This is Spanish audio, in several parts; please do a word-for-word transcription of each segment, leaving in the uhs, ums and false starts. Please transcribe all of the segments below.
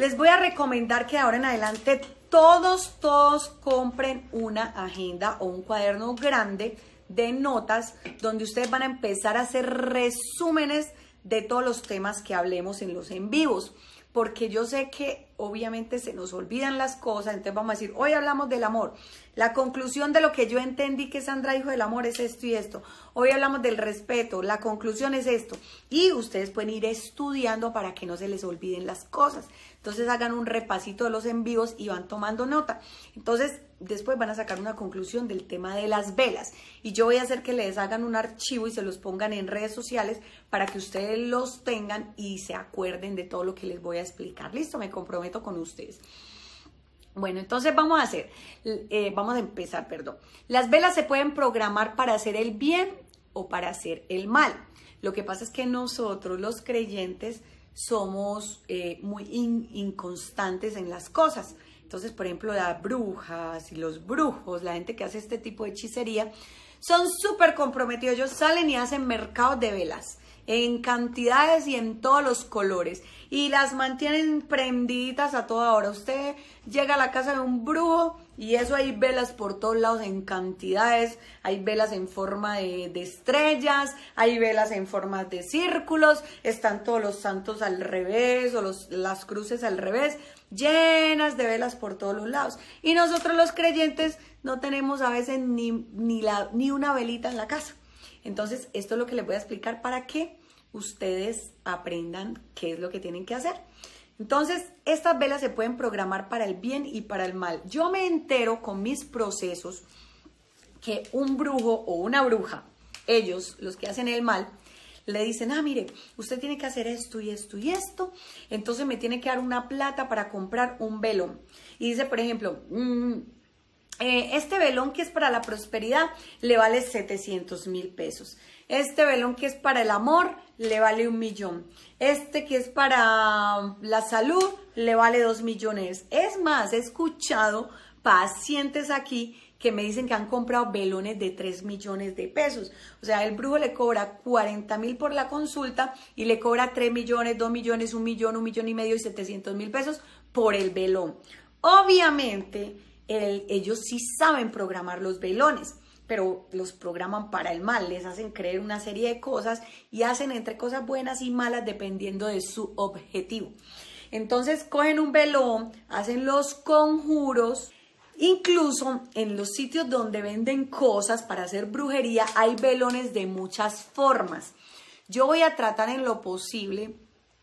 les voy a recomendar que ahora en adelante todos, todos compren una agenda o un cuaderno grande de notas donde ustedes van a empezar a hacer resúmenes de todos los temas que hablemos en los en vivos. Porque yo sé que obviamente se nos olvidan las cosas, entonces vamos a decir, hoy hablamos del amor. La conclusión de lo que yo entendí que Sandra dijo del amor es esto y esto. Hoy hablamos del respeto, la conclusión es esto. Y ustedes pueden ir estudiando para que no se les olviden las cosas. Entonces hagan un repasito de los en vivos y van tomando nota. Entonces después van a sacar una conclusión del tema de las velas. Y yo voy a hacer que les hagan un archivo y se los pongan en redes sociales para que ustedes los tengan y se acuerden de todo lo que les voy a explicar. Listo, me comprometo con ustedes. Bueno, entonces vamos a hacer, eh, vamos a empezar, perdón. Las velas se pueden programar para hacer el bien o para hacer el mal. Lo que pasa es que nosotros los creyentes somos eh, muy in, inconstantes en las cosas. Entonces, por ejemplo, las brujas y los brujos, la gente que hace este tipo de hechicería, son súper comprometidos. Ellos salen y hacen mercados de velas en cantidades y en todos los colores y las mantienen prendiditas a toda hora. Usted llega a la casa de un brujo y eso hay velas por todos lados en cantidades, hay velas en forma de, de estrellas, hay velas en forma de círculos, están todos los santos al revés o los, las cruces al revés, llenas de velas por todos los lados. Y nosotros los creyentes no tenemos a veces ni, ni, la, ni una velita en la casa. Entonces, esto es lo que les voy a explicar para que ustedes aprendan qué es lo que tienen que hacer. Entonces, estas velas se pueden programar para el bien y para el mal. Yo me entero con mis procesos que un brujo o una bruja, ellos, los que hacen el mal, le dicen, ah, mire, usted tiene que hacer esto y esto y esto, entonces me tiene que dar una plata para comprar un velón. Y dice, por ejemplo, mmm, Eh, este velón que es para la prosperidad le vale setecientos mil pesos. Este velón que es para el amor le vale un millón. Este que es para la salud le vale dos millones. Es más, he escuchado pacientes aquí que me dicen que han comprado velones de tres millones de pesos. O sea, el brujo le cobra cuarenta mil por la consulta y le cobra tres millones, dos millones, un millón, un millón y medio y setecientos mil pesos por el velón. Obviamente, El, ellos sí saben programar los velones, pero los programan para el mal, les hacen creer una serie de cosas y hacen entre cosas buenas y malas dependiendo de su objetivo. Entonces cogen un velón, hacen los conjuros, incluso en los sitios donde venden cosas para hacer brujería hay velones de muchas formas. Yo voy a tratar en lo posible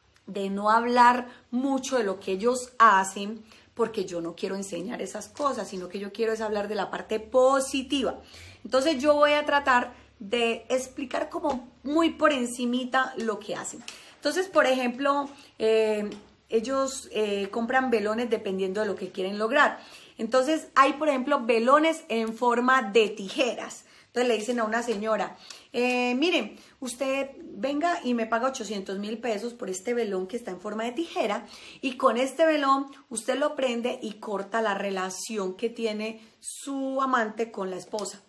de no hablar mucho de lo que ellos hacen, porque yo no quiero enseñar esas cosas, sino que yo quiero es hablar de la parte positiva. Entonces yo voy a tratar de explicar como muy por encimita lo que hacen. Entonces, por ejemplo, eh, ellos eh, compran velones dependiendo de lo que quieren lograr. Entonces hay, por ejemplo, velones en forma de tijeras. Entonces le dicen a una señora, eh, miren, usted venga y me paga ochocientos mil pesos por este velón que está en forma de tijera y con este velón usted lo prende y corta la relación que tiene su amante con la esposa.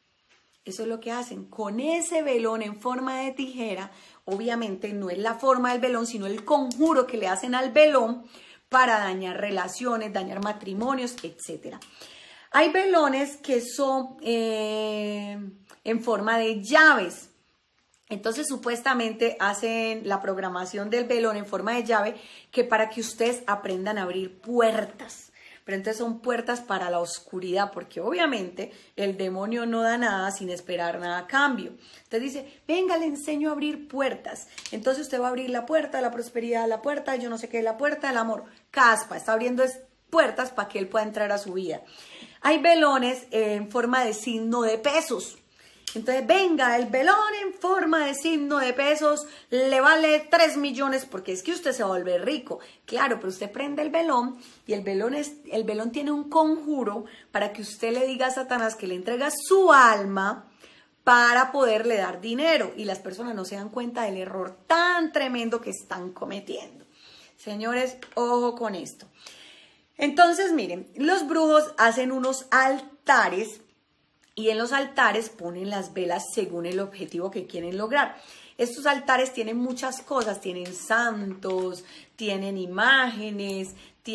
Eso es lo que hacen. Con ese velón en forma de tijera, obviamente no es la forma del velón, sino el conjuro que le hacen al velón para dañar relaciones, dañar matrimonios, etcétera. Hay velones que son eh, en forma de llaves. Entonces, supuestamente hacen la programación del velón en forma de llave que para que ustedes aprendan a abrir puertas. Pero entonces son puertas para la oscuridad, porque obviamente el demonio no da nada sin esperar nada a cambio. Entonces dice, venga, le enseño a abrir puertas. Entonces usted va a abrir la puerta de la prosperidad, la puerta, yo no sé qué, la puerta del amor. Caspa, está abriendo puertas para que él pueda entrar a su vida. Hay velones en forma de signo de pesos. Entonces, venga, el velón en forma de signo de pesos le vale tres millones porque es que usted se va a volver rico. Claro, pero usted prende el velón y el velón, es, el velón tiene un conjuro para que usted le diga a Satanás que le entrega su alma para poderle dar dinero y las personas no se dan cuenta del error tan tremendo que están cometiendo. Señores, ojo con esto. Entonces, miren, los brujos hacen unos altares y en los altares ponen las velas según el objetivo que quieren lograr. Estos altares tienen muchas cosas, tienen santos, tienen imágenes,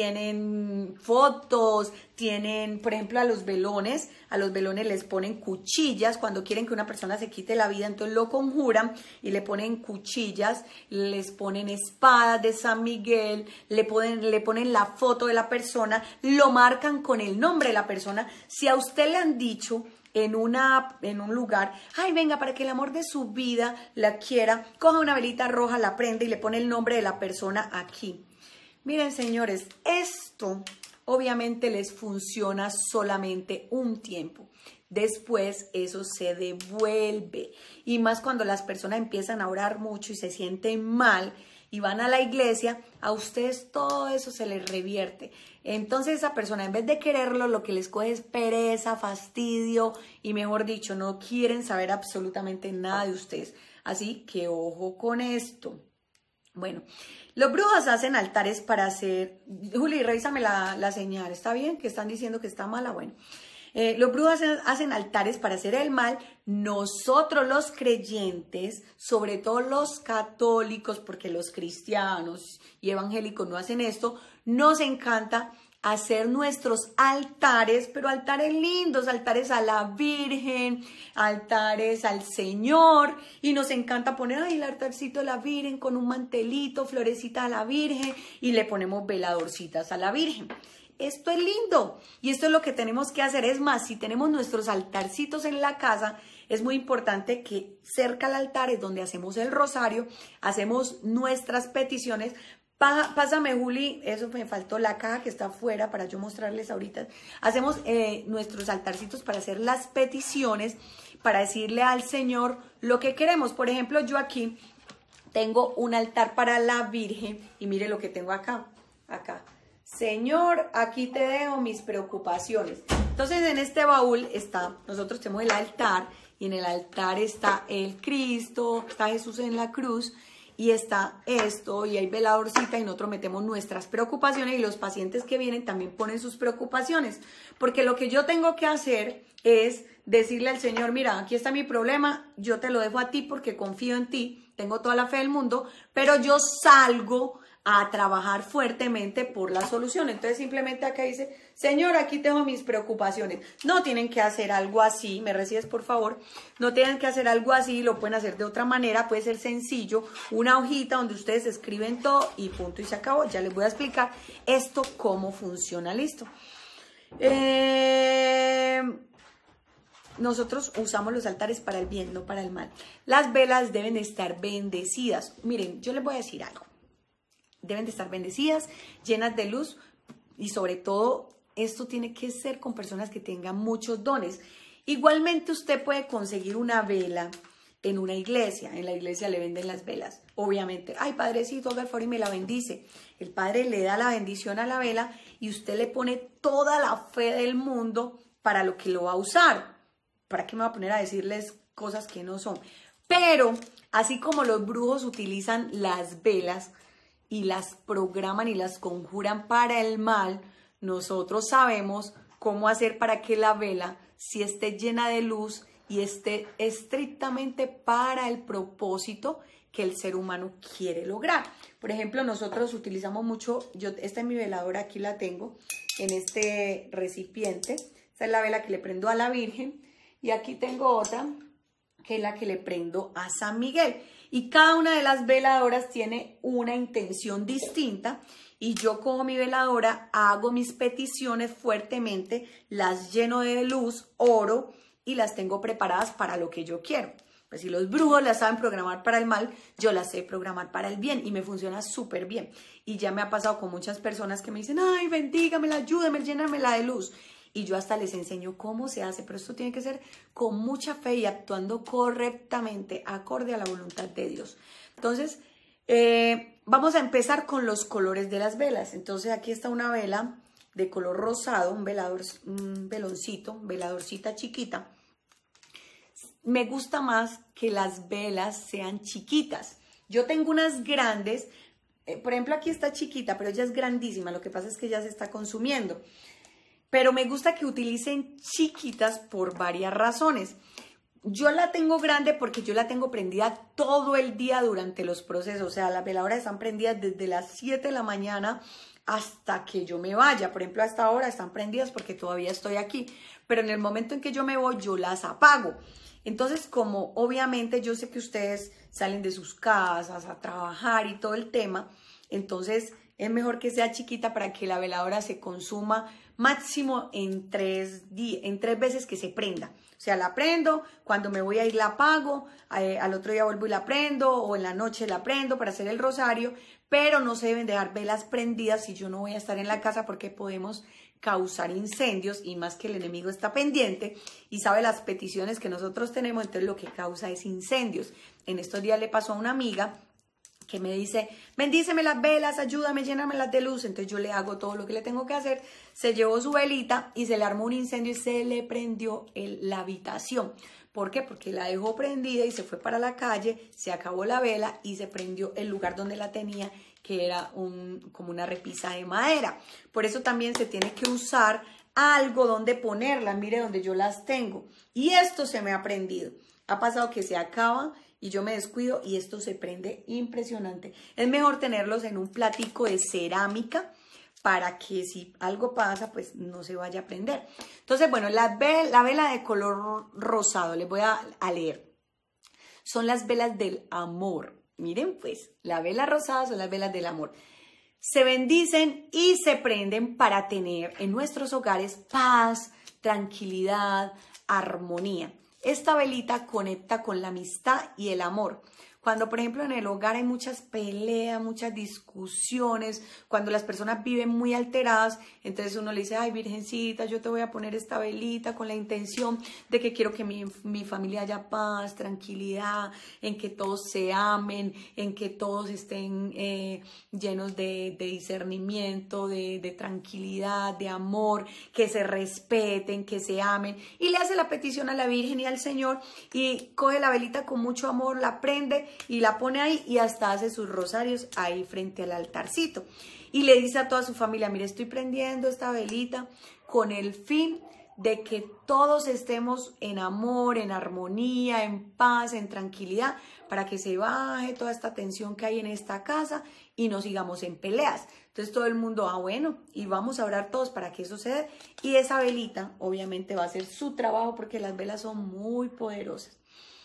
tienen fotos, tienen, por ejemplo, a los velones, a los velones les ponen cuchillas, cuando quieren que una persona se quite la vida, entonces lo conjuran y le ponen cuchillas, les ponen espadas de San Miguel, le ponen, le ponen la foto de la persona, lo marcan con el nombre de la persona. Si a usted le han dicho en, una, en un lugar, ay, venga, para que el amor de su vida la quiera, coja una velita roja, la prende y le pone el nombre de la persona aquí. Miren, señores, esto obviamente les funciona solamente un tiempo. Después eso se devuelve. Y más cuando las personas empiezan a orar mucho y se sienten mal y van a la iglesia, a ustedes todo eso se les revierte. Entonces esa persona, en vez de quererlo, lo que les coge es pereza, fastidio y, mejor dicho, no quieren saber absolutamente nada de ustedes. Así que ojo con esto. Bueno, los brujos hacen altares para hacer... Juli, revísame la, la señal, ¿está bien? Que están diciendo que está mala, bueno. Eh, los brujos hacen, hacen altares para hacer el mal. Nosotros los creyentes, sobre todo los católicos, porque los cristianos y evangélicos no hacen esto, nos encanta hacer nuestros altares, pero altares lindos, altares a la Virgen, altares al Señor, y nos encanta poner ahí el altarcito de la Virgen con un mantelito, florecita a la Virgen, y le ponemos veladorcitas a la Virgen. Esto es lindo, y esto es lo que tenemos que hacer. Es más, si tenemos nuestros altarcitos en la casa, es muy importante que cerca al altar es donde hacemos el rosario, hacemos nuestras peticiones. Pásame, Juli, eso me faltó, la caja que está afuera para yo mostrarles ahorita. Hacemos eh, nuestros altarcitos para hacer las peticiones, para decirle al Señor lo que queremos. Por ejemplo, yo aquí tengo un altar para la Virgen y mire lo que tengo acá, acá. Señor, aquí te dejo mis preocupaciones. Entonces en este baúl está, nosotros tenemos el altar y en el altar está el Cristo, está Jesús en la cruz. Y está esto, y hay veladorcita, y nosotros metemos nuestras preocupaciones, y los pacientes que vienen también ponen sus preocupaciones. Porque lo que yo tengo que hacer es decirle al Señor, mira, aquí está mi problema, yo te lo dejo a ti porque confío en ti, tengo toda la fe del mundo, pero yo salgo a trabajar fuertemente por la solución. Entonces simplemente acá dice, Señor, aquí tengo mis preocupaciones. No tienen que hacer algo así, me recibes por favor, no tienen que hacer algo así, lo pueden hacer de otra manera, puede ser sencillo, una hojita donde ustedes escriben todo y punto y se acabó. Ya les voy a explicar esto cómo funciona, listo. Eh... Nosotros usamos los altares para el bien, no para el mal. Las velas deben estar bendecidas. Miren, yo les voy a decir algo. Deben de estar bendecidas, llenas de luz, y sobre todo esto tiene que ser con personas que tengan muchos dones. Igualmente usted puede conseguir una vela en una iglesia. En la iglesia le venden las velas. Obviamente, ay, padrecito, haga el favor y me la bendice. El padre le da la bendición a la vela y usted le pone toda la fe del mundo para lo que lo va a usar. ¿Para qué me va a poner a decirles cosas que no son? Pero así como los brujos utilizan las velas y las programan y las conjuran para el mal, nosotros sabemos cómo hacer para que la vela sí esté llena de luz y esté estrictamente para el propósito que el ser humano quiere lograr. Por ejemplo, nosotros utilizamos mucho, yo, esta es mi veladora, aquí la tengo en este recipiente. Esta es la vela que le prendo a la Virgen y aquí tengo otra que es la que le prendo a San Miguel. Y cada una de las veladoras tiene una intención distinta y yo cojo mi veladora, hago mis peticiones fuertemente, las lleno de luz, oro y las tengo preparadas para lo que yo quiero. Pues si los brujos las saben programar para el mal, yo las sé programar para el bien y me funciona súper bien. Y ya me ha pasado con muchas personas que me dicen, ay, bendígamela, ayúdame, llénamela de luz. Y yo hasta les enseño cómo se hace, pero esto tiene que ser con mucha fe y actuando correctamente, acorde a la voluntad de Dios. Entonces, eh, vamos a empezar con los colores de las velas. Entonces, aquí está una vela de color rosado, un velador, un veloncito, un veladorcita chiquita. Me gusta más que las velas sean chiquitas. Yo tengo unas grandes, eh, por ejemplo, aquí está chiquita, pero ella es grandísima. Lo que pasa es que ya se está consumiendo. Pero me gusta que utilicen chiquitas por varias razones. yo la tengo grande porque yo la tengo prendida todo el día durante los procesos. O sea, las veladoras están prendidas desde las siete de la mañana hasta que yo me vaya. Por ejemplo, hasta ahora están prendidas porque todavía estoy aquí. Pero en el momento en que yo me voy, yo las apago. Entonces, como obviamente yo sé que ustedes salen de sus casas a trabajar y todo el tema, entonces es mejor que sea chiquita para que la veladora se consuma máximo en tres, en tres veces que se prenda. O sea, la prendo, cuando me voy a ir la apago, eh, al otro día vuelvo y la prendo, o en la noche la prendo para hacer el rosario, pero no se deben dejar velas prendidas si yo no voy a estar en la casa porque podemos causar incendios, y más que el enemigo está pendiente y sabe las peticiones que nosotros tenemos, entonces lo que causa es incendios. En estos días le pasó a una amiga que me dice, bendíceme las velas, ayúdame, llénamelas de luz. Entonces yo le hago todo lo que le tengo que hacer. Se llevó su velita y se le armó un incendio y se le prendió el, la habitación. ¿Por qué? Porque la dejó prendida y se fue para la calle, se acabó la vela y se prendió el lugar donde la tenía, que era un, como una repisa de madera. Por eso también se tiene que usar algo donde ponerlas. Mire donde yo las tengo. Y esto se me ha prendido. Ha pasado que se acaba y yo me descuido y esto se prende impresionante. Es mejor tenerlos en un platico de cerámica para que si algo pasa, pues no se vaya a prender. Entonces, bueno, la, ve la vela de color rosado, les voy a, a leer. Son las velas del amor. Miren pues, la vela rosada son las velas del amor. Se bendicen y se prenden para tener en nuestros hogares paz, tranquilidad, armonía. Esta velita conecta con la amistad y el amor. Cuando, por ejemplo, en el hogar hay muchas peleas, muchas discusiones, cuando las personas viven muy alteradas, entonces uno le dice, ay, Virgencita, yo te voy a poner esta velita con la intención de que quiero que mi, mi familia haya paz, tranquilidad, en que todos se amen, en que todos estén eh, llenos de, de discernimiento, de, de tranquilidad, de amor, que se respeten, que se amen. Y le hace la petición a la Virgen y al Señor y coge la velita con mucho amor, la prende y la pone ahí y hasta hace sus rosarios ahí frente al altarcito. Y le dice a toda su familia, mire, estoy prendiendo esta velita con el fin de que todos estemos en amor, en armonía, en paz, en tranquilidad, para que se baje toda esta tensión que hay en esta casa y no sigamos en peleas. Entonces todo el mundo, ah bueno, y vamos a orar todos para que eso se dé. Y esa velita obviamente va a hacer su trabajo porque las velas son muy poderosas.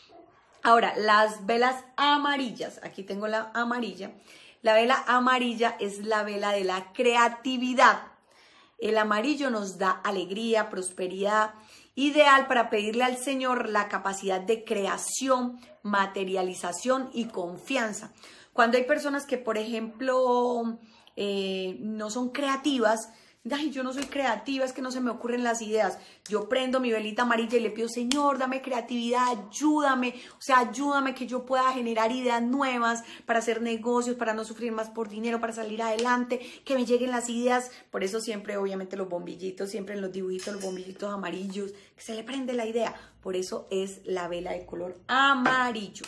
Ahora, las velas amarillas, aquí tengo la amarilla. La vela amarilla es la vela de la creatividad. El amarillo nos da alegría, prosperidad, ideal para pedirle al Señor la capacidad de creación, materialización y confianza. Cuando hay personas que, por ejemplo, eh, no son creativas, ay, yo no soy creativa, es que no se me ocurren las ideas. Yo prendo mi velita amarilla y le pido, Señor, dame creatividad, ayúdame, o sea, ayúdame que yo pueda generar ideas nuevas para hacer negocios, para no sufrir más por dinero, para salir adelante, que me lleguen las ideas. Por eso siempre, obviamente, los bombillitos, siempre en los dibujitos, los bombillitos amarillos, que se le prende la idea. Por eso es la vela de color amarillo.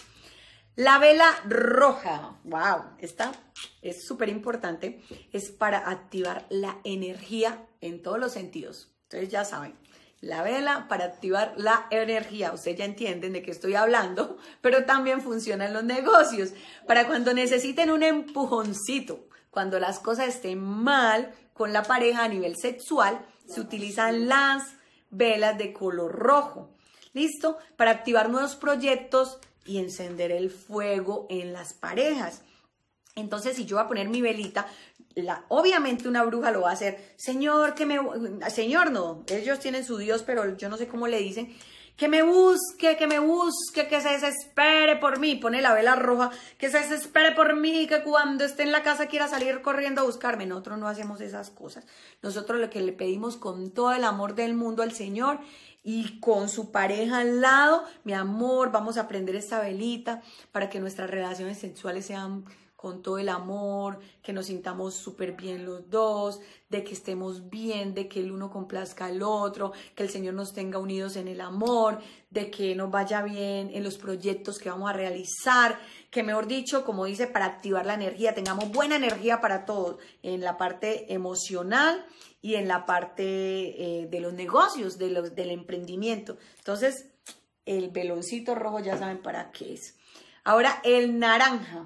La vela roja, wow, esta es súper importante, es para activar la energía en todos los sentidos. Entonces ya saben, la vela para activar la energía, ustedes ya entienden de qué estoy hablando, pero también funciona en los negocios, para cuando necesiten un empujoncito, cuando las cosas estén mal con la pareja a nivel sexual, se utilizan las velas de color rojo, ¿listo? Para activar nuevos proyectos y encender el fuego en las parejas. Entonces, si yo voy a poner mi velita, la, obviamente una bruja lo va a hacer. Señor, que me... Señor, no. Ellos tienen su Dios, pero yo no sé cómo le dicen. Que me busque, que me busque, que se desespere por mí. Pone la vela roja. Que se desespere por mí, que cuando esté en la casa quiera salir corriendo a buscarme. Nosotros no hacemos esas cosas. Nosotros lo que le pedimos con todo el amor del mundo al Señor y con su pareja al lado, mi amor, vamos a prender esta velita para que nuestras relaciones sexuales sean con todo el amor, que nos sintamos súper bien los dos, de que estemos bien, de que el uno complazca al otro, que el Señor nos tenga unidos en el amor, de que nos vaya bien en los proyectos que vamos a realizar, que mejor dicho, como dice, para activar la energía, tengamos buena energía para todos, en la parte emocional y en la parte eh, de los negocios, de los, del emprendimiento. Entonces, El veloncito rojo ya saben para qué es. Ahora el naranja.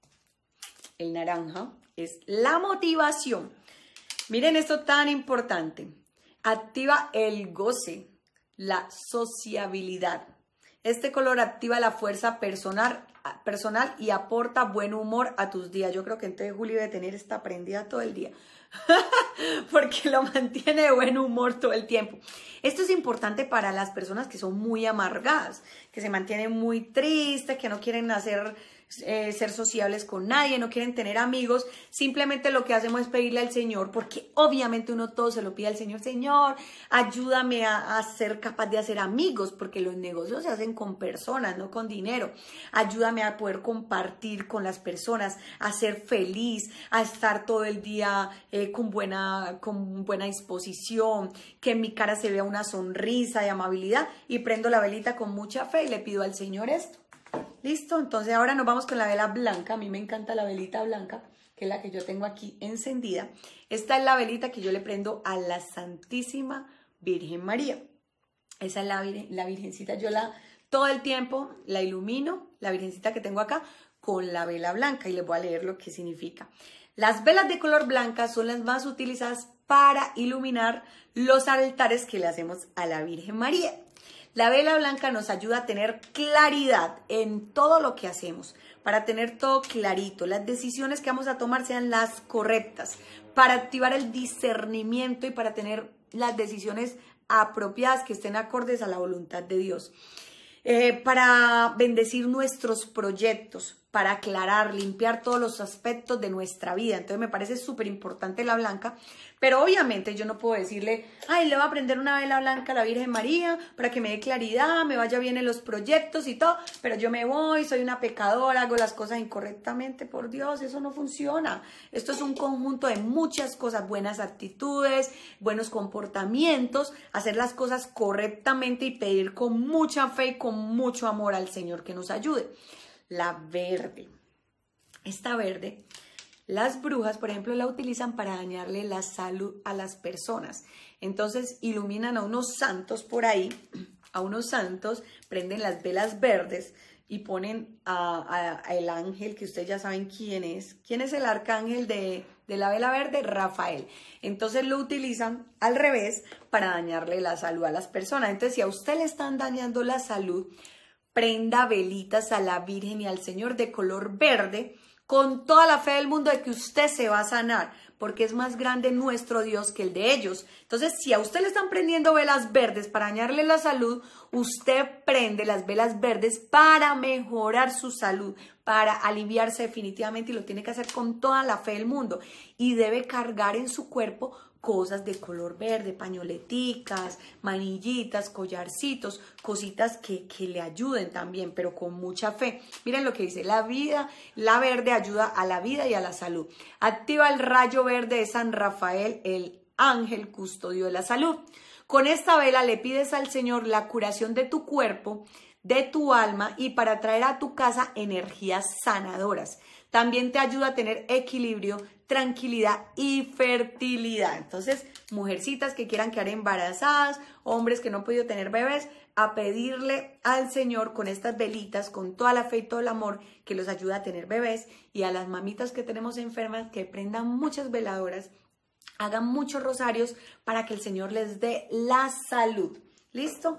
El naranja es la motivación. Miren esto tan importante. Activa el goce, la sociabilidad. Este color activa la fuerza personal, personal y aporta buen humor a tus días. Yo creo que entonces Juli debe tener esta prendida todo el día. Porque lo mantiene de buen humor todo el tiempo. Esto es importante para las personas que son muy amargadas, que se mantienen muy tristes, que no quieren hacer, eh, ser sociables con nadie, no quieren tener amigos. Simplemente lo que hacemos es pedirle al Señor, porque obviamente uno todo se lo pide al Señor. Señor, ayúdame a, a ser capaz de hacer amigos, porque los negocios se hacen con personas, no con dinero. Ayúdame a poder compartir con las personas, a ser feliz, a estar todo el día eh, con, buena, con buena disposición, que en mi cara se vea una sonrisa de amabilidad, y prendo la velita con mucha fe y le pido al Señor esto. ¿Listo? Entonces ahora nos vamos con la vela blanca. A mí me encanta la velita blanca, que es la que yo tengo aquí encendida. Esta es la velita que yo le prendo a la Santísima Virgen María. Esa es la, la Virgencita. Yo la todo el tiempo la ilumino, la Virgencita que tengo acá, con la vela blanca, y les voy a leer lo que significa. Las velas de color blanca son las más utilizadas para iluminar los altares que le hacemos a la Virgen María. La vela blanca nos ayuda a tener claridad en todo lo que hacemos, para tener todo clarito, las decisiones que vamos a tomar sean las correctas, para activar el discernimiento y para tener las decisiones apropiadas que estén acordes a la voluntad de Dios. Eh, para bendecir nuestros proyectos, para aclarar, limpiar todos los aspectos de nuestra vida. Entonces me parece súper importante la blanca, pero obviamente yo no puedo decirle, ay, le voy a prender una vela blanca a la Virgen María para que me dé claridad, me vaya bien en los proyectos y todo, pero yo me voy, soy una pecadora, hago las cosas incorrectamente. Por Dios, eso no funciona. Esto es un conjunto de muchas cosas, buenas actitudes, buenos comportamientos, hacer las cosas correctamente y pedir con mucha fe y con mucho amor al Señor que nos ayude. La verde. Esta verde, las brujas, por ejemplo, la utilizan para dañarle la salud a las personas. Entonces iluminan a unos santos por ahí, a unos santos, prenden las velas verdes y ponen a, a, a el ángel, que ustedes ya saben quién es. ¿Quién es el arcángel de, de la vela verde? Rafael. Entonces lo utilizan al revés para dañarle la salud a las personas. Entonces, si a usted le están dañando la salud, prenda velitas a la Virgen y al Señor de color verde, con toda la fe del mundo de que usted se va a sanar, porque es más grande nuestro Dios que el de ellos. Entonces, si a usted le están prendiendo velas verdes para dañarle la salud, usted prende las velas verdes para mejorar su salud, para aliviarse definitivamente, y lo tiene que hacer con toda la fe del mundo. Y debe cargar en su cuerpo cosas de color verde, pañoleticas, manillitas, collarcitos, cositas que, que le ayuden también, pero con mucha fe. Miren lo que dice, la vida, la verde ayuda a la vida y a la salud. Activa el rayo verde de San Rafael, el ángel custodio de la salud. Con esta vela le pides al Señor la curación de tu cuerpo, de tu alma, y para traer a tu casa energías sanadoras. También te ayuda a tener equilibrio, tranquilidad y fertilidad. Entonces, mujercitas que quieran quedar embarazadas, hombres que no han podido tener bebés, a pedirle al Señor con estas velitas, con toda la fe y todo el amor, que los ayuda a tener bebés. Y a las mamitas que tenemos enfermas, que prendan muchas veladoras, hagan muchos rosarios para que el Señor les dé la salud. ¿Listo?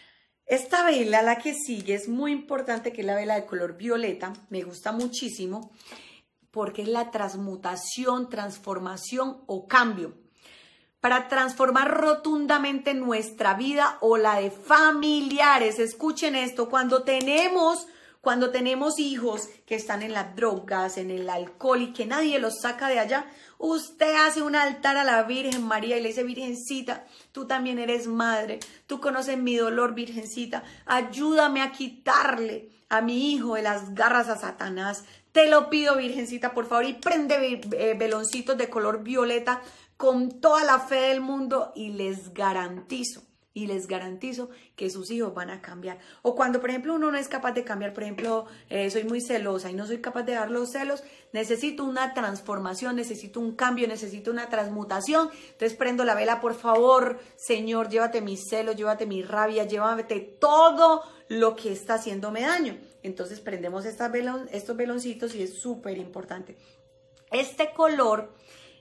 Esta vela, la que sigue, es muy importante, que es la vela de color violeta. Me gusta muchísimo porque es la transmutación, transformación o cambio. Para transformar rotundamente nuestra vida o la de familiares. Escuchen esto, cuando tenemos, cuando tenemos hijos que están en las drogas, en el alcohol y que nadie los saca de allá, usted hace un altar a la Virgen María y le dice, Virgencita, tú también eres madre, tú conoces mi dolor, Virgencita, ayúdame a quitarle a mi hijo de las garras a Satanás. Te lo pido, Virgencita, por favor, y prende eh, veloncitos de color violeta con toda la fe del mundo, y les garantizo, y les garantizo que sus hijos van a cambiar. O cuando, por ejemplo, uno no es capaz de cambiar, por ejemplo, eh, soy muy celosa y no soy capaz de dar los celos, necesito una transformación, necesito un cambio, necesito una transmutación. Entonces prendo la vela, por favor, Señor, llévate mis celos, llévate mi rabia, llévate todo lo que está haciéndome daño. Entonces prendemos estas velon, estos veloncitos y es súper importante. Este color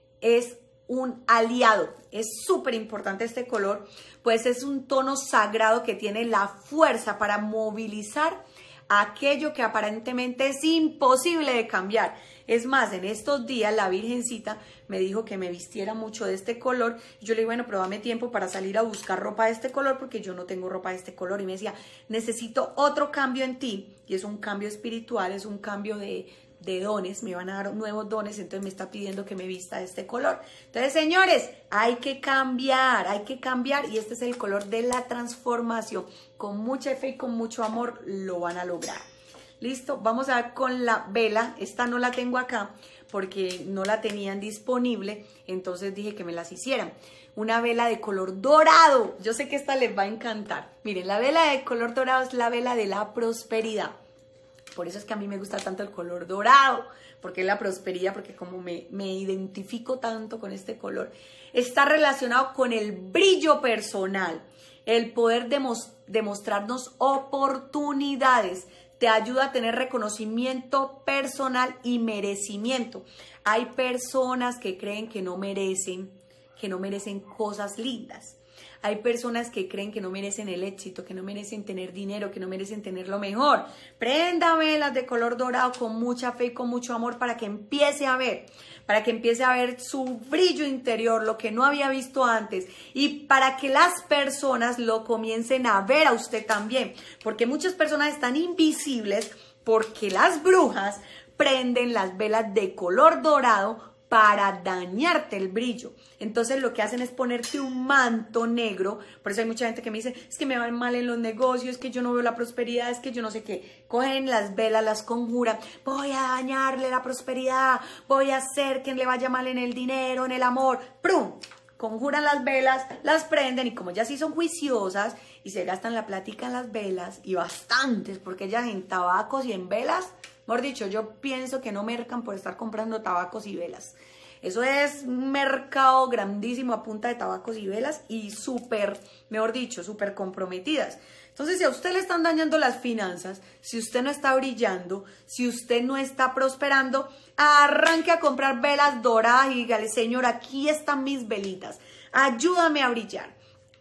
es un aliado, es súper importante este color, pues es un tono sagrado que tiene la fuerza para movilizar aquello que aparentemente es imposible de cambiar. Es más, en estos días la Virgencita me dijo que me vistiera mucho de este color. Yo le dije, bueno, pero dame tiempo para salir a buscar ropa de este color porque yo no tengo ropa de este color. Y me decía, necesito otro cambio en ti. Y es un cambio espiritual, es un cambio de, de dones. Me van a dar nuevos dones, entonces me está pidiendo que me vista de este color. Entonces, señores, hay que cambiar, hay que cambiar. Y este es el color de la transformación. Con mucha fe y con mucho amor lo van a lograr. Listo, vamos a ver con la vela. Esta no la tengo acá porque no la tenían disponible, entonces dije que me las hicieran. Una vela de color dorado. Yo sé que esta les va a encantar. Miren, la vela de color dorado es la vela de la prosperidad. Por eso es que a mí me gusta tanto el color dorado, porque es la prosperidad, porque como me, me identifico tanto con este color. Está relacionado con el brillo personal, el poder demos, demostrarnos oportunidades. Te ayuda a tener reconocimiento personal y merecimiento. Hay personas que creen que no merecen, que no merecen cosas lindas. Hay personas que creen que no merecen el éxito, que no merecen tener dinero, que no merecen tener lo mejor. Prenda velas de color dorado con mucha fe y con mucho amor para que empiece a ver, para que empiece a ver su brillo interior, lo que no había visto antes, y para que las personas lo comiencen a ver a usted también, porque muchas personas están invisibles porque las brujas prenden las velas de color dorado para dañarte el brillo. Entonces lo que hacen es ponerte un manto negro. Por eso hay mucha gente que me dice, es que me van mal en los negocios, es que yo no veo la prosperidad, es que yo no sé qué. Cogen las velas, las conjuran, voy a dañarle la prosperidad, voy a hacer que le vaya mal en el dinero, en el amor. ¡Prum! Conjuran las velas, las prenden y como ya sí son juiciosas y se gastan la plática en las velas, y bastantes, porque ellas en tabacos y en velas, mejor dicho, yo pienso que no mercan por estar comprando tabacos y velas. Eso es un mercado grandísimo a punta de tabacos y velas y súper, mejor dicho, súper comprometidas. Entonces, si a usted le están dañando las finanzas, si usted no está brillando, si usted no está prosperando, arranque a comprar velas doradas y dígale, Señor, aquí están mis velitas, ayúdame a brillar.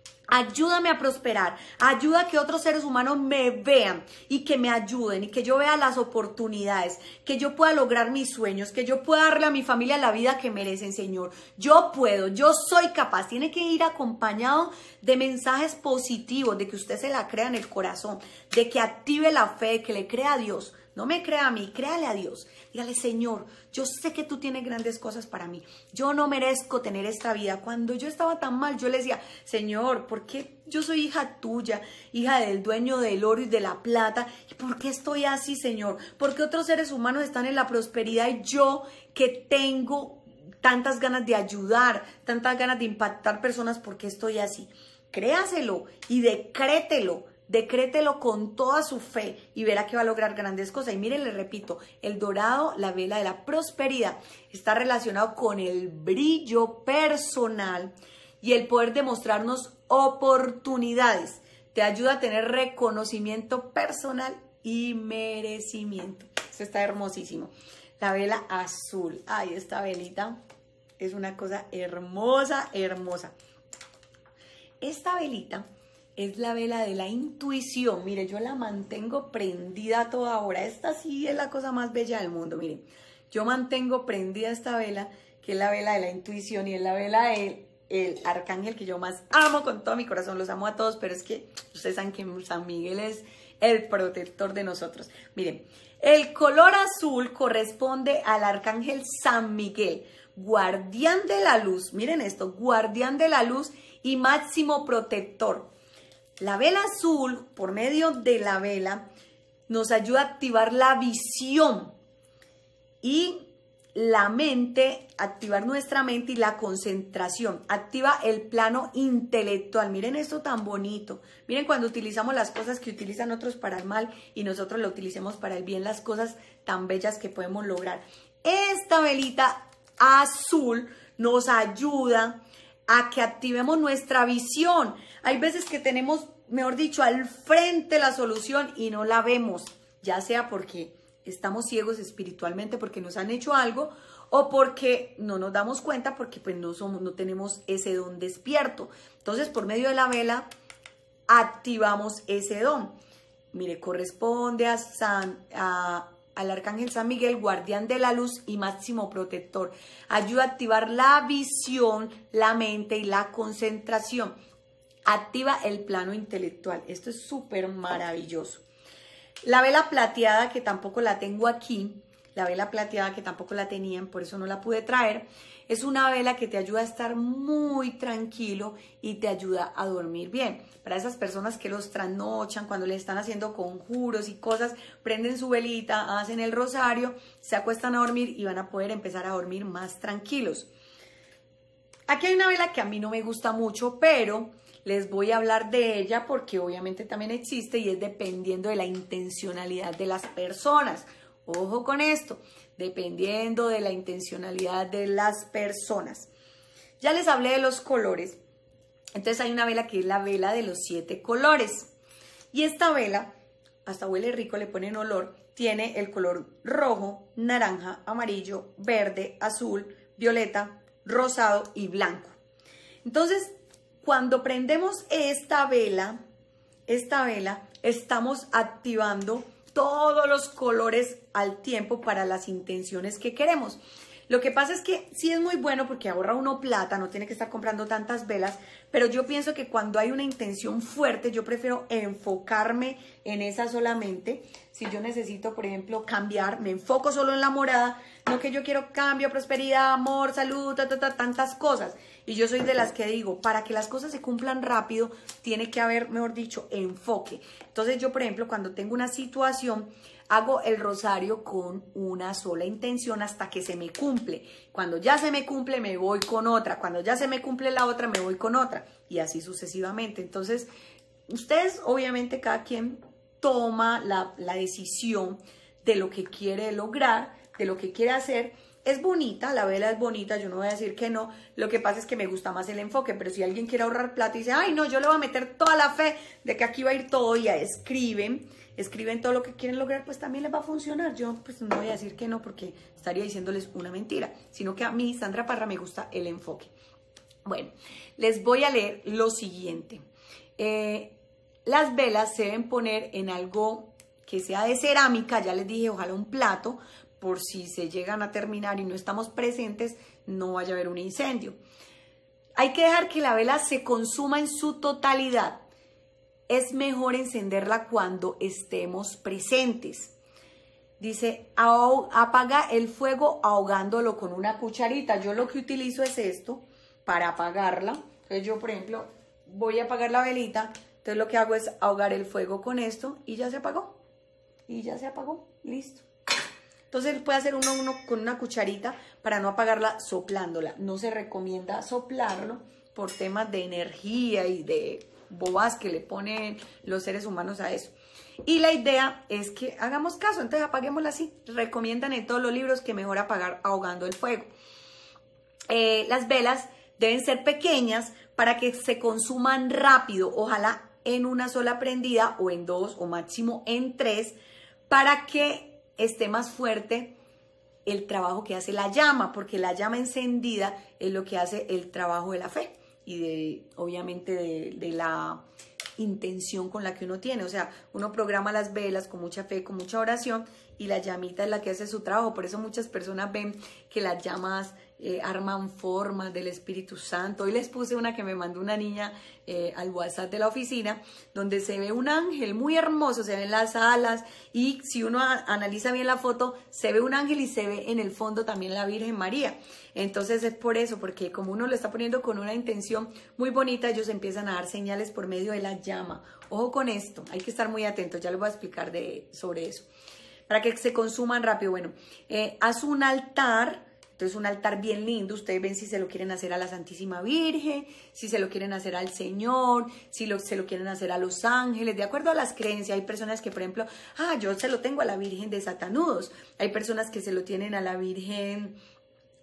Ayúdame a prosperar, ayuda a que otros seres humanos me vean y que me ayuden y que yo vea las oportunidades, que yo pueda lograr mis sueños, que yo pueda darle a mi familia la vida que merecen, Señor. Yo puedo, yo soy capaz. Tiene que ir acompañado de mensajes positivos, de que usted se la crea en el corazón, de que active la fe, de que le crea a Dios. No me crea a mí, créale a Dios. Dígale, Señor, yo sé que tú tienes grandes cosas para mí. Yo no merezco tener esta vida. Cuando yo estaba tan mal, yo le decía, Señor, ¿por qué yo soy hija tuya, hija del dueño del oro y de la plata? ¿Y por qué estoy así, Señor? ¿Por qué otros seres humanos están en la prosperidad y yo que tengo tantas ganas de ayudar, tantas ganas de impactar personas, por qué estoy así? Créaselo y decrételo. Decrételo con toda su fe y verá que va a lograr grandes cosas. Y miren, le repito, el dorado, la vela de la prosperidad, está relacionado con el brillo personal y el poder demostrarnos oportunidades. Te ayuda a tener reconocimiento personal y merecimiento. Esto está hermosísimo. La vela azul. Ay, esta velita es una cosa hermosa, hermosa. Esta velita es la vela de la intuición. Mire, yo la mantengo prendida a toda hora. Esta sí es la cosa más bella del mundo. Miren, yo mantengo prendida esta vela, que es la vela de la intuición y es la vela del el arcángel que yo más amo con todo mi corazón. Los amo a todos, pero es que ustedes saben que San Miguel es el protector de nosotros. Miren, el color azul corresponde al arcángel San Miguel, guardián de la luz. Miren esto, guardián de la luz y máximo protector. La vela azul, por medio de la vela, nos ayuda a activar la visión y la mente, activar nuestra mente y la concentración. Activa el plano intelectual. Miren esto tan bonito. Miren cuando utilizamos las cosas que utilizan otros para el mal y nosotros lo utilicemos para el bien, las cosas tan bellas que podemos lograr. Esta velita azul nos ayuda a que activemos nuestra visión. Hay veces que tenemos mejor dicho, al frente la solución y no la vemos, ya sea porque estamos ciegos espiritualmente porque nos han hecho algo o porque no nos damos cuenta porque pues no, somos, no tenemos ese don despierto. Entonces, por medio de la vela, activamos ese don. Mire, corresponde a San, a, al Arcángel San Miguel, guardián de la luz y máximo protector. Ayuda a activar la visión, la mente y la concentración. Activa el plano intelectual. Esto es súper maravilloso. La vela plateada, que tampoco la tengo aquí, la vela plateada que tampoco la tenían, por eso no la pude traer, es una vela que te ayuda a estar muy tranquilo y te ayuda a dormir bien. Para esas personas que los trasnochan, cuando les están haciendo conjuros y cosas, prenden su velita, hacen el rosario, se acuestan a dormir y van a poder empezar a dormir más tranquilos. Aquí hay una vela que a mí no me gusta mucho, pero les voy a hablar de ella porque obviamente también existe y es dependiendo de la intencionalidad de las personas. Ojo con esto, dependiendo de la intencionalidad de las personas. Ya les hablé de los colores. Entonces hay una vela que es la vela de los siete colores. Y esta vela, hasta huele rico, le ponen olor, tiene el color rojo, naranja, amarillo, verde, azul, violeta, rosado y blanco. Entonces, cuando prendemos esta vela, esta vela, estamos activando todos los colores al tiempo para las intenciones que queremos. Lo que pasa es que sí es muy bueno porque ahorra uno plata, no tiene que estar comprando tantas velas, pero yo pienso que cuando hay una intención fuerte, yo prefiero enfocarme en esa solamente. Si yo necesito, por ejemplo, cambiar, me enfoco solo en la morada, no que yo quiero cambio, prosperidad, amor, salud, ta, ta, ta, tantas cosas. Y yo soy de las que digo, para que las cosas se cumplan rápido, tiene que haber, mejor dicho, enfoque. Entonces yo, por ejemplo, cuando tengo una situación, hago el rosario con una sola intención hasta que se me cumple. Cuando ya se me cumple, me voy con otra. Cuando ya se me cumple la otra, me voy con otra. Y así sucesivamente. Entonces, ustedes, obviamente, cada quien toma la, la decisión de lo que quiere lograr, de lo que quiere hacer. Es bonita, la vela es bonita, yo no voy a decir que no. Lo que pasa es que me gusta más el enfoque. Pero si alguien quiere ahorrar plata y dice, ay, no, yo le voy a meter toda la fe de que aquí va a ir todo, y ya escriben. escriben todo lo que quieren lograr, pues también les va a funcionar. Yo pues no voy a decir que no porque estaría diciéndoles una mentira, sino que a mí, Sandra Parra, me gusta el enfoque. Bueno, les voy a leer lo siguiente. Eh, las velas se deben poner en algo que sea de cerámica, ya les dije, ojalá un plato, por si se llegan a terminar y no estamos presentes, no vaya a haber un incendio. Hay que dejar que la vela se consuma en su totalidad. Es mejor encenderla cuando estemos presentes. Dice, apaga el fuego ahogándolo con una cucharita. Yo lo que utilizo es esto para apagarla. Entonces yo, por ejemplo, voy a apagar la velita. Entonces lo que hago es ahogar el fuego con esto y ya se apagó. Y ya se apagó. Listo. Entonces puede hacer uno, uno con una cucharita para no apagarla soplándola. No se recomienda soplarlo por temas de energía y de bobas que le ponen los seres humanos a eso. Y la idea es que hagamos caso, entonces apaguémosla así. Recomiendan en todos los libros que mejor apagar ahogando el fuego. Eh, las velas deben ser pequeñas para que se consuman rápido, ojalá en una sola prendida o en dos o máximo en tres, para que esté más fuerte el trabajo que hace la llama, porque la llama encendida es lo que hace el trabajo de la fe y de, obviamente, de, de la intención con la que uno tiene. O sea, uno programa las velas con mucha fe, con mucha oración, y la llamita es la que hace su trabajo. Por eso muchas personas ven que las llamas eh, arman formas del Espíritu Santo. Hoy les puse una que me mandó una niña eh, al WhatsApp de la oficina, donde se ve un ángel muy hermoso, se ven las alas, y si uno a, analiza bien la foto, se ve un ángel y se ve en el fondo también la Virgen María. Entonces es por eso, porque como uno lo está poniendo con una intención muy bonita, ellos empiezan a dar señales por medio de la llama. Ojo con esto, hay que estar muy atentos, ya les voy a explicar de, sobre eso. Para que se consuman rápido, bueno, eh, haz un altar. Entonces un altar bien lindo, ustedes ven si se lo quieren hacer a la Santísima Virgen, si se lo quieren hacer al Señor, si lo, se lo quieren hacer a los ángeles, de acuerdo a las creencias. Hay personas que, por ejemplo, ah, yo se lo tengo a la Virgen de Satanudos. Hay personas que se lo tienen a la Virgen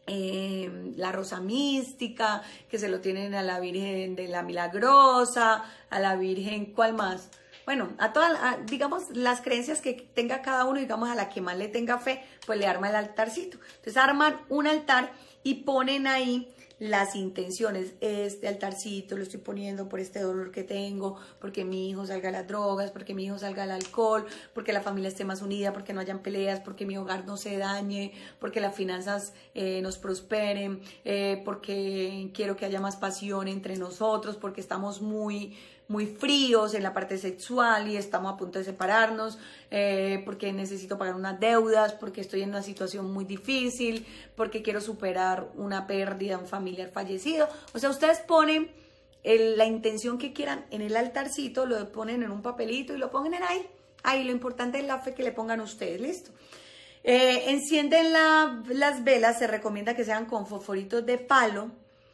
eh, la rosa mística, que se lo tienen a la Virgen de la Milagrosa, a la Virgen, ¿cuál más? Bueno, a todas, a, digamos, las creencias que tenga cada uno, digamos, a la que más le tenga fe, pues le arma el altarcito. Entonces arman un altar y ponen ahí las intenciones. Este altarcito lo estoy poniendo por este dolor que tengo, porque mi hijo salga a las drogas, porque mi hijo salga al alcohol, porque la familia esté más unida, porque no hayan peleas, porque mi hogar no se dañe, porque las finanzas eh, nos prosperen, eh, porque quiero que haya más pasión entre nosotros, porque estamos muy... muy fríos en la parte sexual y estamos a punto de separarnos, eh, porque necesito pagar unas deudas, porque estoy en una situación muy difícil, porque quiero superar una pérdida, un familiar fallecido. O sea, ustedes ponen el, la intención que quieran en el altarcito, lo ponen en un papelito y lo ponen ahí. Ahí lo importante es la fe que le pongan ustedes, listo. Eh, encienden la, las velas, se recomienda que sean con fosforitos de palo,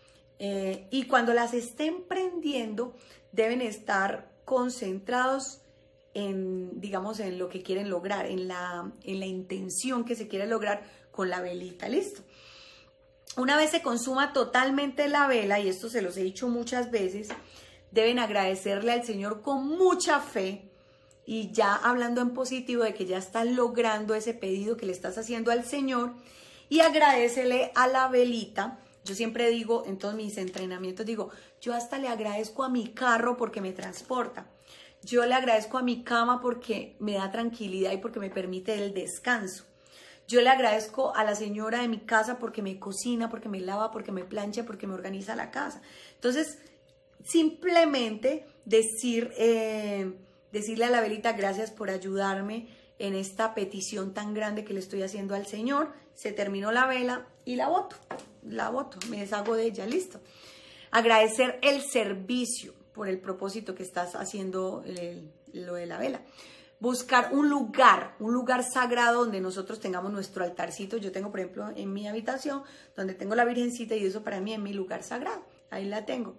eh, y cuando las estén prendiendo, deben estar concentrados en, digamos, en lo que quieren lograr, en la, en la intención que se quiere lograr con la velita, listo. Una vez se consuma totalmente la vela, y esto se los he dicho muchas veces, deben agradecerle al Señor con mucha fe, y ya hablando en positivo de que ya estás logrando ese pedido que le estás haciendo al Señor, y agradecele a la velita. Yo siempre digo, en todos mis entrenamientos, digo, yo hasta le agradezco a mi carro porque me transporta. Yo le agradezco a mi cama porque me da tranquilidad y porque me permite el descanso. Yo le agradezco a la señora de mi casa porque me cocina, porque me lava, porque me plancha, porque me organiza la casa. Entonces, simplemente decir, eh, decirle a la velita, gracias por ayudarme en esta petición tan grande que le estoy haciendo al Señor. Se terminó la vela y la boto. La boto, me deshago de ella, listo. Agradecer el servicio por el propósito que estás haciendo, el, lo de la vela. Buscar un lugar, un lugar sagrado donde nosotros tengamos nuestro altarcito. Yo tengo, por ejemplo, en mi habitación, donde tengo la Virgencita, y eso para mí es mi lugar sagrado. Ahí la tengo.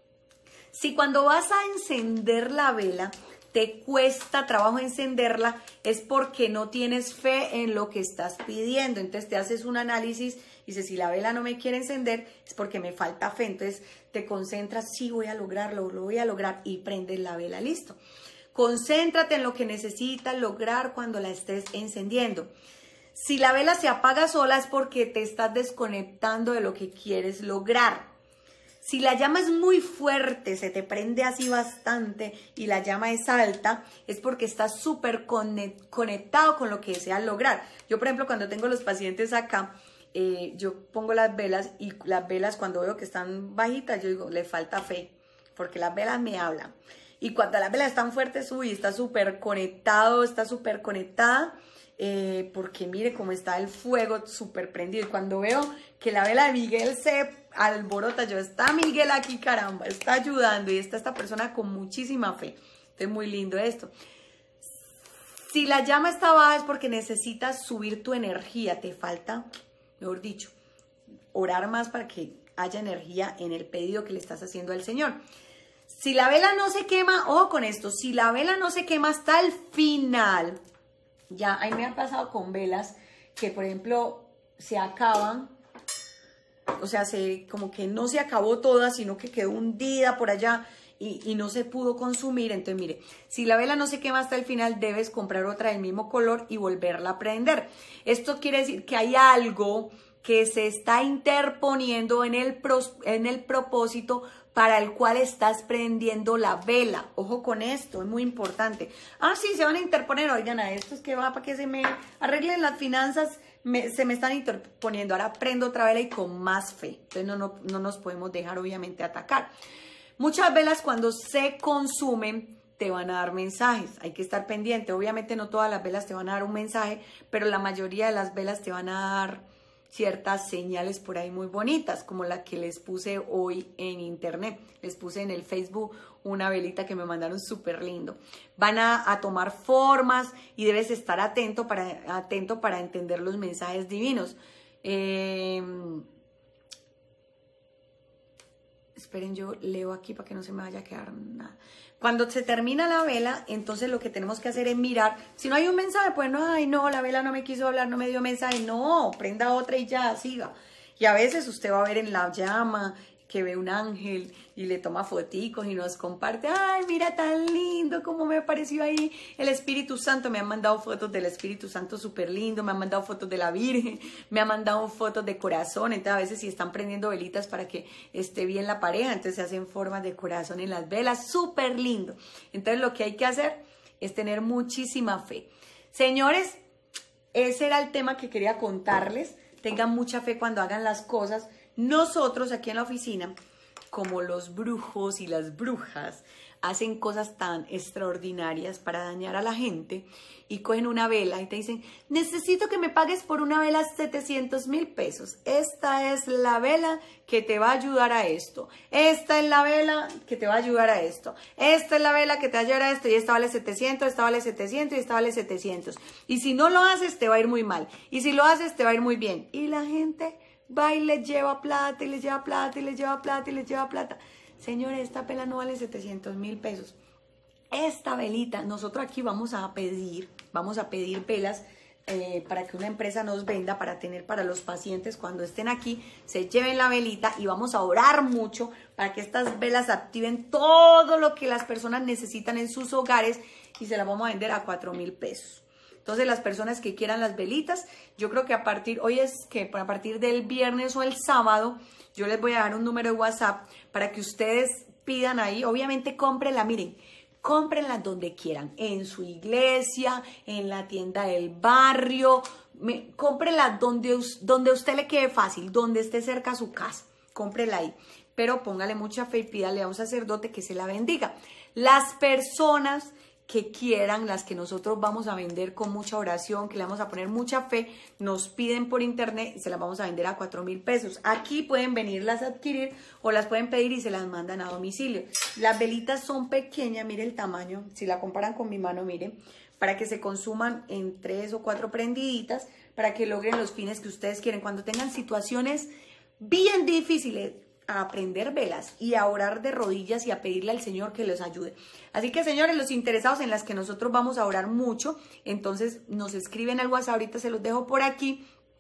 Si cuando vas a encender la vela te cuesta trabajo encenderla, es porque no tienes fe en lo que estás pidiendo. Entonces te haces un análisis y dices, si la vela no me quiere encender, es porque me falta fe. Entonces te concentras, sí, voy a lograrlo, lo voy a lograr, y prendes la vela, listo. Concéntrate en lo que necesitas lograr cuando la estés encendiendo. Si la vela se apaga sola, es porque te estás desconectando de lo que quieres lograr. Si la llama es muy fuerte, se te prende así bastante y la llama es alta, es porque estás súper conectado con lo que deseas lograr. Yo, por ejemplo, cuando tengo los pacientes acá, eh, yo pongo las velas, y las velas cuando veo que están bajitas, yo digo, le falta fe, porque las velas me hablan. Y cuando las velas están fuertes, uy, está súper conectado, está súper conectada, eh, porque mire cómo está el fuego súper prendido. Y cuando veo que la vela de Miguel se alborota, yo, está Miguel aquí, caramba, está ayudando, y está esta persona con muchísima fe. Entonces, muy lindo esto. Si la llama está baja, es porque necesitas subir tu energía, te falta, mejor dicho, orar más para que haya energía en el pedido que le estás haciendo al Señor. Si la vela no se quema, ojo con esto, si la vela no se quema hasta el final, ya ahí me ha pasado con velas que, por ejemplo, se acaban, o sea, se, como que no se acabó toda, sino que quedó hundida por allá y, y no se pudo consumir. Entonces, mire, si la vela no se quema hasta el final, debes comprar otra del mismo color y volverla a prender. Esto quiere decir que hay algo que se está interponiendo en el, pros, en el propósito para el cual estás prendiendo la vela. Ojo con esto, es muy importante. Ah, sí, se van a interponer, oigan, a esto es que va para que se me arreglen las finanzas, me, se me están interponiendo. Ahora prendo otra vela y con más fe. Entonces no, no, no nos podemos dejar, obviamente, atacar. Muchas velas cuando se consumen te van a dar mensajes, hay que estar pendiente. Obviamente no todas las velas te van a dar un mensaje, pero la mayoría de las velas te van a dar ciertas señales por ahí muy bonitas, como la que les puse hoy en internet. Les puse en el Facebook una velita que me mandaron súper lindo. Van a, a tomar formas y debes estar atento para, atento para entender los mensajes divinos. Eh, esperen, yo leo aquí para que no se me vaya a quedar nada. Cuando se termina la vela, entonces lo que tenemos que hacer es mirar. Si no hay un mensaje, pues no, ay no, la vela no me quiso hablar, no me dio mensaje. No, prenda otra y ya, siga. Y a veces usted va a ver en la llama que ve un ángel y le toma foticos y nos comparte, ay, mira tan lindo como me pareció ahí el Espíritu Santo. Me han mandado fotos del Espíritu Santo súper lindo, me han mandado fotos de la Virgen, me han mandado fotos de corazón. Entonces a veces si están prendiendo velitas para que esté bien la pareja, entonces se hacen formas de corazón en las velas, súper lindo. Entonces lo que hay que hacer es tener muchísima fe. Señores, ese era el tema que quería contarles. Tengan mucha fe cuando hagan las cosas. Nosotros aquí en la oficina, como los brujos y las brujas, hacen cosas tan extraordinarias para dañar a la gente y cogen una vela y te dicen, necesito que me pagues por una vela setecientos mil pesos. Esta es la vela que te va a ayudar a esto. Esta es la vela que te va a ayudar a esto. Esta es la vela que te va a ayudar a esto. Y esta vale setecientos, esta vale setecientos y esta vale setecientos. Y si no lo haces, te va a ir muy mal. Y si lo haces, te va a ir muy bien. Y la gente va y les lleva plata y les lleva plata y les lleva plata y les lleva plata. Señores, esta vela no vale setecientos mil pesos. Esta velita, nosotros aquí vamos a pedir, vamos a pedir velas eh, para que una empresa nos venda, para tener para los pacientes cuando estén aquí, se lleven la velita y vamos a orar mucho para que estas velas activen todo lo que las personas necesitan en sus hogares y se las vamos a vender a cuatro mil pesos. Entonces las personas que quieran las velitas, yo creo que a partir, hoy es que a partir del viernes o el sábado, yo les voy a dar un número de WhatsApp para que ustedes pidan ahí. Obviamente cómprenla, miren, cómprenla donde quieran, en su iglesia, en la tienda del barrio, me, cómprenla donde, donde a usted le quede fácil, donde esté cerca a su casa, cómprenla ahí. Pero póngale mucha fe y pídale a un sacerdote que se la bendiga. Las personas que quieran, las que nosotros vamos a vender con mucha oración, que le vamos a poner mucha fe, nos piden por internet y se las vamos a vender a cuatro mil pesos. Aquí pueden venirlas a adquirir o las pueden pedir y se las mandan a domicilio. Las velitas son pequeñas, mire el tamaño, si la comparan con mi mano, miren, para que se consuman en tres o cuatro prendiditas, para que logren los fines que ustedes quieren. Cuando tengan situaciones bien difíciles, a prender velas y a orar de rodillas y a pedirle al Señor que les ayude. Así que, señores, los interesados en las que nosotros vamos a orar mucho, entonces nos escriben al WhatsApp, ahorita se los dejo por aquí,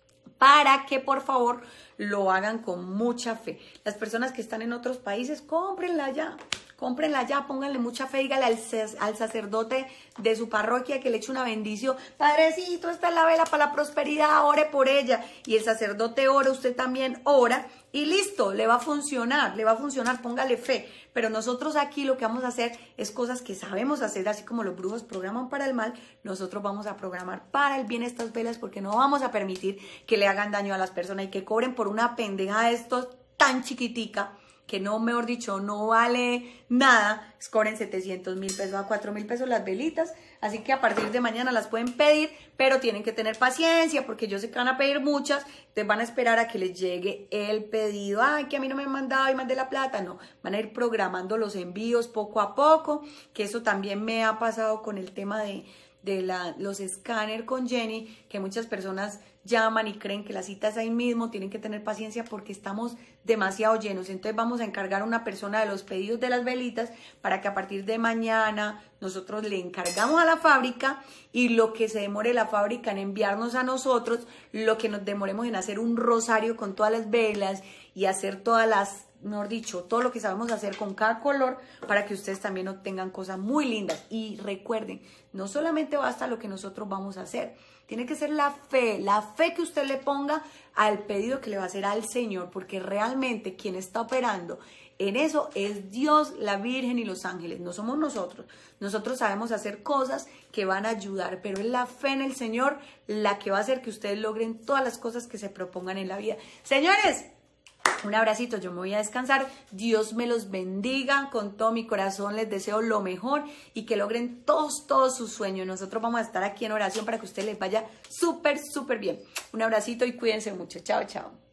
para que por favor lo hagan con mucha fe. Las personas que están en otros países, cómprenla ya, cómprenla ya, pónganle mucha fe, dígale al, al sacerdote de su parroquia que le eche una bendición. Padrecito, esta es la vela para la prosperidad, ore por ella. Y el sacerdote ora, usted también ora. Y listo, le va a funcionar, le va a funcionar, póngale fe. Pero nosotros aquí lo que vamos a hacer es cosas que sabemos hacer, así como los brujos programan para el mal, nosotros vamos a programar para el bien estas velas, porque no vamos a permitir que le hagan daño a las personas y que cobren por una pendeja de estos tan chiquitica, que no, mejor dicho, no vale nada, cobren setecientos mil pesos a cuatro mil pesos las velitas. Así que a partir de mañana las pueden pedir, pero tienen que tener paciencia porque yo sé que van a pedir muchas, te van a esperar a que les llegue el pedido. Ay, que a mí no me han mandado y mandé la plata. No, van a ir programando los envíos poco a poco, que eso también me ha pasado con el tema de, de la, los escáner con Jenny, que muchas personas llaman y creen que la cita es ahí mismo, tienen que tener paciencia porque estamos demasiado llenos. Entonces vamos a encargar a una persona de los pedidos de las velitas para que a partir de mañana nosotros le encargamos a la fábrica y lo que se demore la fábrica en enviarnos a nosotros, lo que nos demoremos en hacer un rosario con todas las velas y hacer todas las, mejor dicho, todo lo que sabemos hacer con cada color para que ustedes también obtengan cosas muy lindas. Y recuerden, no solamente basta lo que nosotros vamos a hacer, tiene que ser la fe, la fe que usted le ponga al pedido que le va a hacer al Señor, porque realmente quien está operando en eso es Dios, la Virgen y los ángeles, no somos nosotros. Nosotros sabemos hacer cosas que van a ayudar, pero es la fe en el Señor la que va a hacer que ustedes logren todas las cosas que se propongan en la vida. Señores, un abracito, yo me voy a descansar. Dios me los bendiga con todo mi corazón. Les deseo lo mejor y que logren todos, todos sus sueños. Nosotros vamos a estar aquí en oración para que a ustedes les vaya súper, súper bien. Un abracito y cuídense mucho. Chao, chao.